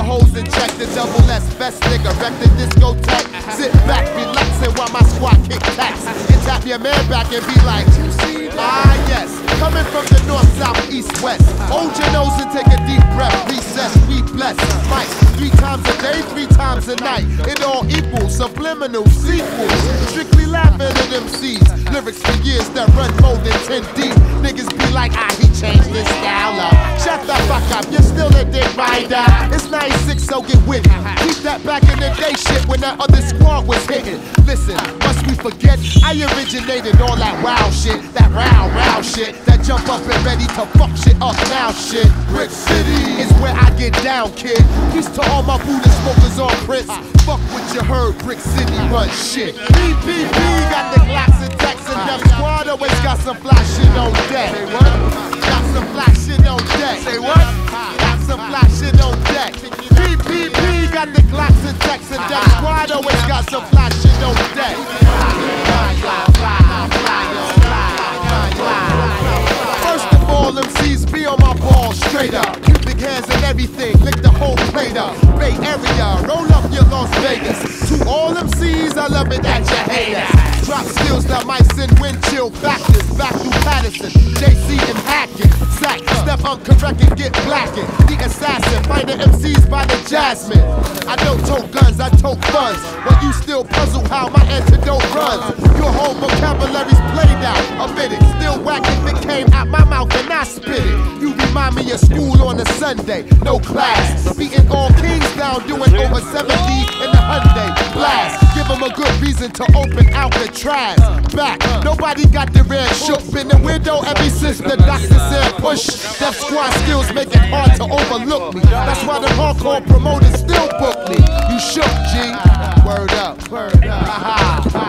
hoes in check, the double S best nigga, wreck the discotheque. Sit back, relaxing while my squad kick tax. And tap your man back and be like, ah yes, coming from the north, south, east, west. Hold your nose and take a deep breath. Recess, we bless. Mic 3 times a day, 3 times a night. It all equals subliminal sequels. Strictly laughing at MCs. Lyrics for years that run more than 10 deep. Niggas be like, ah, he changed his style up. Shut the fuck up, you're still a dick rider. It's 96, so get with it. Keep that back in the day shit when that other squad was hitting. Listen, must we forget? I originated all that wild shit, that round shit, that jump up and ready to fuck shit up now shit. Brick City is where I get down, kid. Peace to all my Buddha smokers on Prince. Fuck what you heard, Brick City run shit. BBB got the Glocks and Tex and Def Squad always got some fly shit on deck. Say what? Got some fly shit on deck. Say what? Got some fly shit on deck. BBB got the Glocks and Tex and Def Squad always got some fly shit on deck. First of all, MCs be on my ball straight up. Big hands and everything, lick the whole plate up. Bay Area, roll up your Las Vegas. To all MCs, I love it that you hate us. Drop skills that might send wind chill factors. Back through Patterson, JC and Hackett. Zach, step uncorrect and get blackened. The assassin, find the MCs by the Jasmine. I don't tote guns, I tote funds. But you still puzzle how my antidote runs. Your whole vocabulary's played out. Admit it, still whack if it came out my mouth and I spit it. You remind me of school on a Sunday, no class. Beating all kings down, doing over 70 in the Hyundai blast. Give them a good reason to open out the trash. Back, nobody got the red shook. Been the window ever since the doctor said push. Def Squad skills make it hard to overlook me. That's why the hardcore promoters still book me. You shook, G. Word up. Word up.